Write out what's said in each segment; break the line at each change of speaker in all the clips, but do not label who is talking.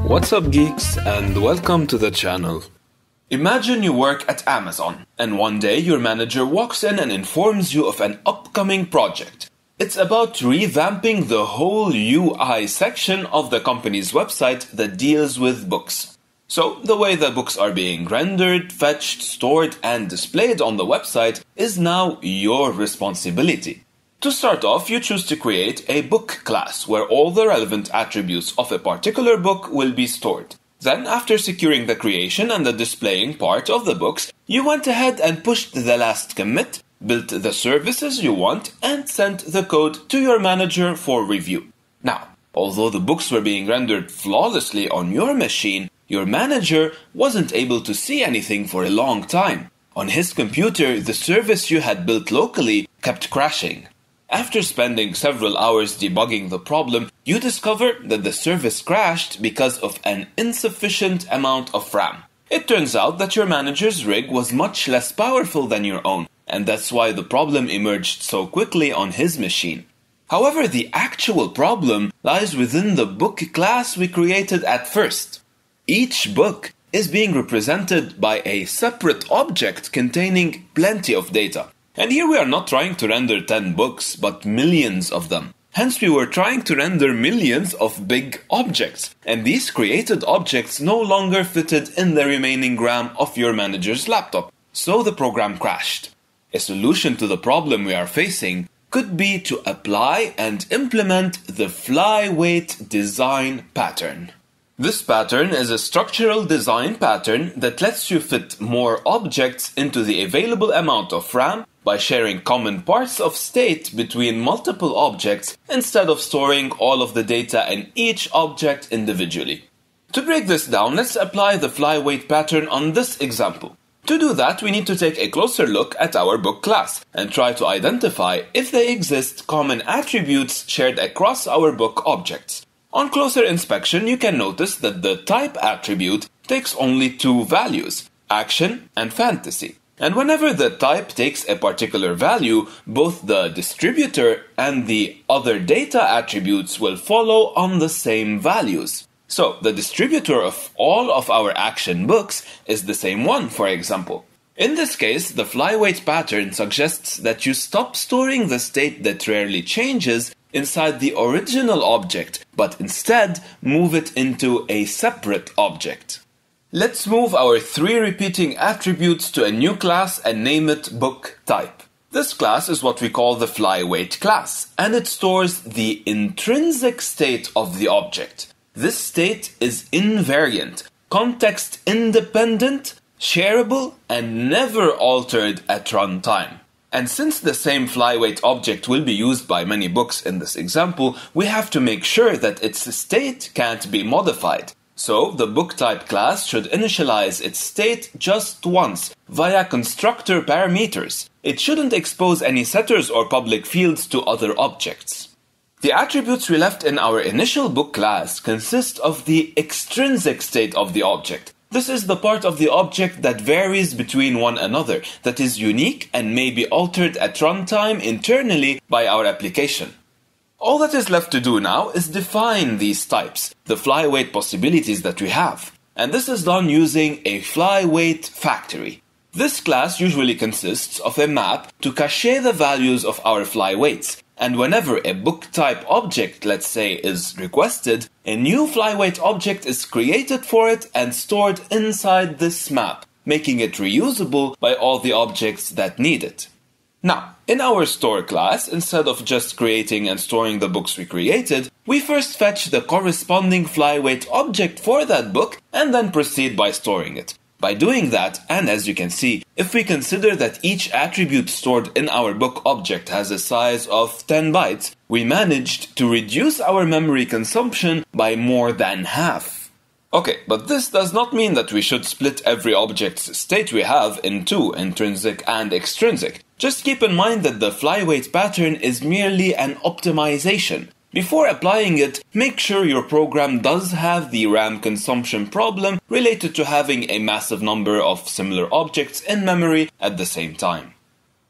What's up, geeks, and welcome to the channel. Imagine you work at Amazon, and one day your manager walks in and informs you of an upcoming project. It's about revamping the whole UI section of the company's website that deals with books. So, the way the books are being rendered, fetched, stored, and displayed on the website is now your responsibility. To start off, you choose to create a book class where all the relevant attributes of a particular book will be stored. Then, after securing the creation and the displaying part of the books, you went ahead and pushed the last commit, built the services you want, and sent the code to your manager for review. Now, although the books were being rendered flawlessly on your machine, your manager wasn't able to see anything for a long time. On his computer, the service you had built locally kept crashing. After spending several hours debugging the problem, you discover that the service crashed because of an insufficient amount of RAM. It turns out that your manager's rig was much less powerful than your own, and that's why the problem emerged so quickly on his machine. However, the actual problem lies within the book class we created at first. Each book is being represented by a separate object containing plenty of data. And here we are not trying to render 10 books, but millions of them. Hence we were trying to render millions of big objects, and these created objects no longer fitted in the remaining RAM of your manager's laptop, so the program crashed. A solution to the problem we are facing could be to apply and implement the flyweight design pattern. This pattern is a structural design pattern that lets you fit more objects into the available amount of RAM by sharing common parts of state between multiple objects instead of storing all of the data in each object individually. To break this down, let's apply the flyweight pattern on this example. To do that, we need to take a closer look at our book class and try to identify if there exist common attributes shared across our book objects. On closer inspection, you can notice that the type attribute takes only two values, action and fantasy. And whenever the type takes a particular value, both the distributor and the other data attributes will follow on the same values. So, the distributor of all of our action books is the same one, for example. In this case, the flyweight pattern suggests that you stop storing the state that rarely changes inside the original object, but instead move it into a separate object. Let's move our 3 repeating attributes to a new class and name it book type. This class is what we call the flyweight class, and it stores the intrinsic state of the object. This state is invariant, context independent, shareable, and never altered at runtime. And since the same flyweight object will be used by many books in this example, we have to make sure that its state can't be modified. So, the book type class should initialize its state just once via constructor parameters. It shouldn't expose any setters or public fields to other objects. The attributes we left in our initial book class consist of the extrinsic state of the object. This is the part of the object that varies between one another, that is unique and may be altered at runtime internally by our application. All that is left to do now is define these types, the flyweight possibilities that we have. And this is done using a flyweight factory. This class usually consists of a map to cache the values of our flyweights. And whenever a book type object, let's say, is requested, a new flyweight object is created for it and stored inside this map, making it reusable by all the objects that need it. Now, in our store class, instead of just creating and storing the books we created, we first fetch the corresponding flyweight object for that book and then proceed by storing it. By doing that, and as you can see, if we consider that each attribute stored in our book object has a size of 10 bytes, we managed to reduce our memory consumption by more than half. Okay, but this does not mean that we should split every object's state we have in two, intrinsic and extrinsic. Just keep in mind that the flyweight pattern is merely an optimization. Before applying it, make sure your program does have the RAM consumption problem related to having a massive number of similar objects in memory at the same time.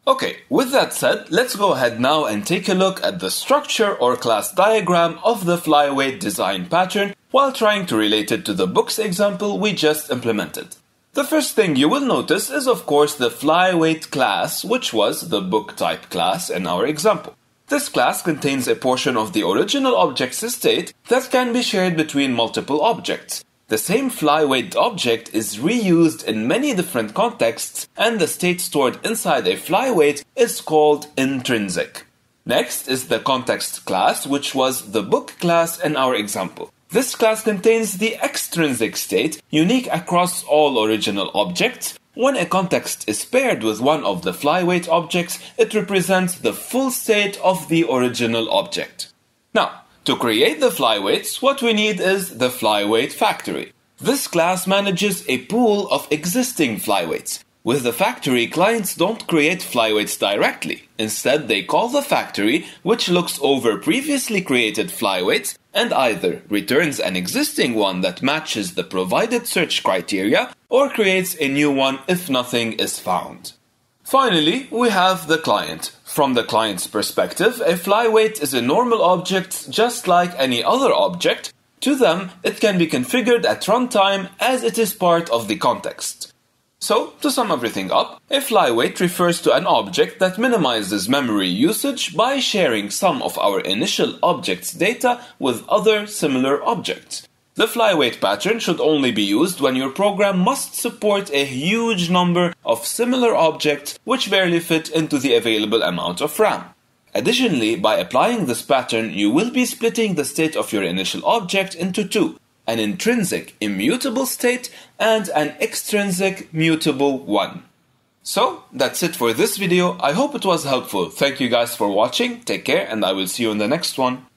Okay, with that said, let's go ahead now and take a look at the structure or class diagram of the flyweight design pattern while trying to relate it to the books example we just implemented. The first thing you will notice is of course the flyweight class, which was the book type class in our example. This class contains a portion of the original object's state that can be shared between multiple objects. The same flyweight object is reused in many different contexts, and the state stored inside a flyweight is called intrinsic. Next is the context class, which was the book class in our example. This class contains the extrinsic state, unique across all original objects. When a context is paired with one of the flyweight objects, it represents the full state of the original object. Now, to create the flyweights, what we need is the flyweight factory. This class manages a pool of existing flyweights. With the factory, clients don't create flyweights directly. Instead, they call the factory, which looks over previously created flyweights and either returns an existing one that matches the provided search criteria or creates a new one if nothing is found. Finally, we have the client. From the client's perspective, a flyweight is a normal object just like any other object. To them, it can be configured at runtime as it is part of the context. So, to sum everything up, a flyweight refers to an object that minimizes memory usage by sharing some of our initial object's data with other similar objects. The flyweight pattern should only be used when your program must support a huge number of similar objects which barely fit into the available amount of RAM. Additionally, by applying this pattern, you will be splitting the state of your initial object into two: an intrinsic immutable state and an extrinsic mutable one. So, that's it for this video. I hope it was helpful. Thank you guys for watching. Take care, and I will see you in the next one.